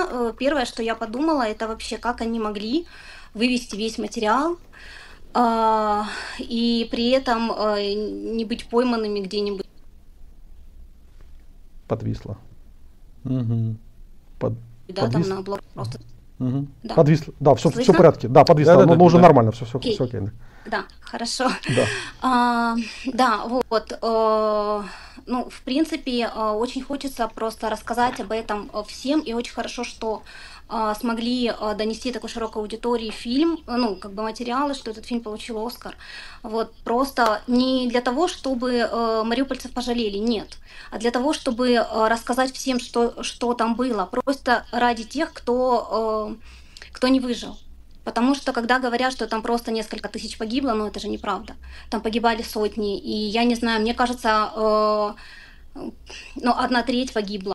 первое, что я подумала, это вообще, как они могли вывести весь материал, и при этом, не быть пойманными где-нибудь. Подвисло. Мгм. Под, Да, там подвисло. на блок просто. Мгм. Да. Подвисло. Да, все в Слышно? порядке. Да, подвисло. Да-да-да, Но уже да. нормально, все Окей. окей. Да, хорошо. Да. Да, вот, ну, в принципе, очень хочется просто рассказать об этом всем, и очень хорошо, что смогли донести такой широкой аудитории фильм, ну, как бы материалы, что этот фильм получил Оскар. Вот, просто не для того, чтобы мариупольцев пожалели, нет, а для того, чтобы рассказать всем, что там было, просто ради тех, кто не выжил. Потому что, когда говорят, что там просто несколько тысяч погибло, ну это же неправда. Там погибали сотни. И я не знаю, мне кажется, ну, 1/3 погибла.